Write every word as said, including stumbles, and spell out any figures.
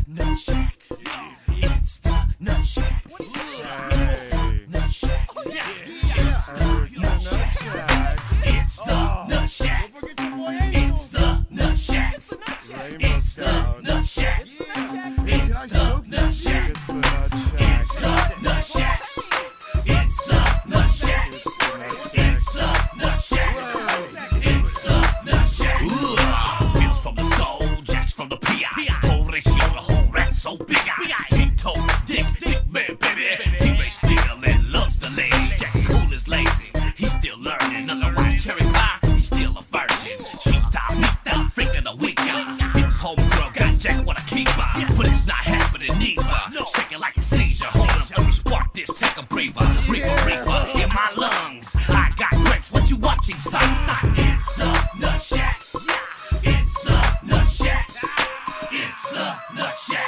Nut Shack. It's the Nut Shack. It's the Nut Shack. It's the Nut Shack. It's the Nut Shack. It's the Nut Shack. It's the Nut Shack. It's the Nut Shack. It's the Nut Shack. It's the Nut Shack. It's the Nut Shack. It's the Nut Shack. It's the Nut Shack. Ooh, Vince from the soul, Jack's from the P I. Whole ratio, the whole rat so big I. Tito, dick, dick man, baby. He raised still and loves the ladies. Jack's cool as lazy. He's still learning. Otherwise, cherry pie, he's still a virgin. Cheap down, neat down, freak of the week. Vince homegirl got Jack what I keep by. But it's not happening neither. Shaking like a seizure. Hold up, let me spark this, take a breather. Reaper, reaper in my lungs. I got grapes, what you watching, son? It's the Nut Shack. It's the Nut Shack. It's the Nut Shack.